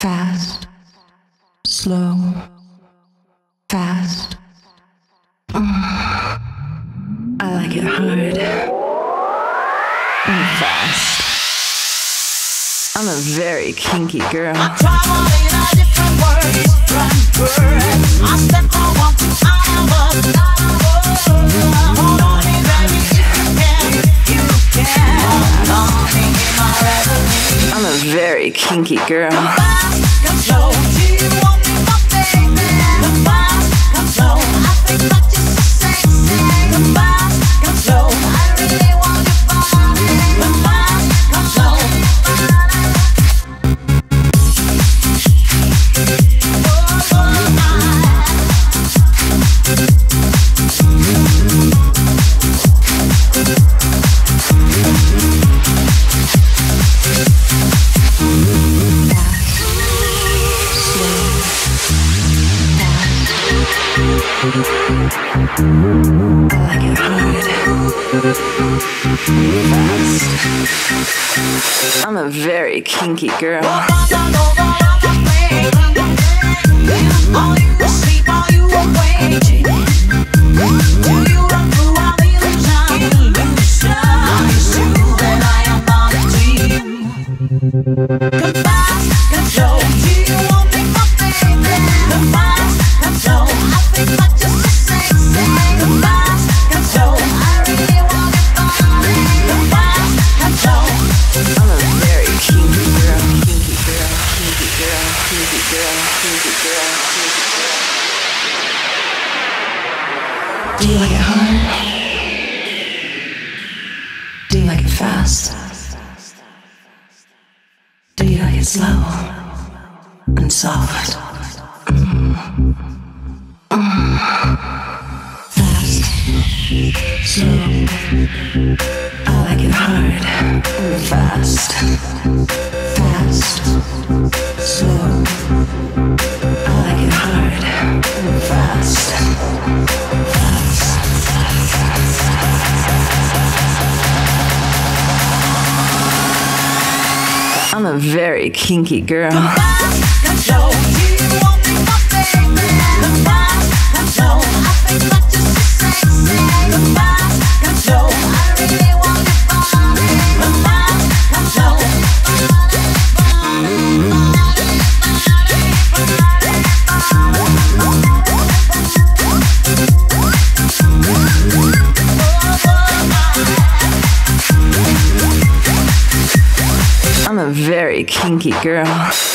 Fast, slow, fast. I like it hard and fast. I'm a very kinky girl. I travel in a different world, different world. I step from one to another. Hold on me, baby, if you can. Hold on me in my reverie. I'm a very kinky girl. Come fast, come slow. Do you want me, my baby? Come fast, come slow. I think that you're so sexy. Come fast, come slow. I really want your body. Come fast, come slow. I like it hard, fast. I'm a very kinky girl. Are you asleep? Are you awake? Do you run through our illusion? It's true that I am not a dream. Come fast, come slow. Do you want me, my baby? Come fast, come slow. I think that you're so sexy. Come fast, come slow. I really want your body. Come fast, come slow. I'm a very kinky girl, kinky girl, kinky girl, kinky girl, kinky girl, kinky girl. Do you like it hard? Do you like it fast? Do you like it slow and soft? Fast, slow. I like it hard and fast. Fast, slow. I like it hard and fast. I'm a very kinky girl. Come fast, come slow. Do you want me, my baby? Come fast, come slow. I think that you're so sexy. Come fast, come slow. I really want your body. Come fast, come slow. I'm a very kinky girl.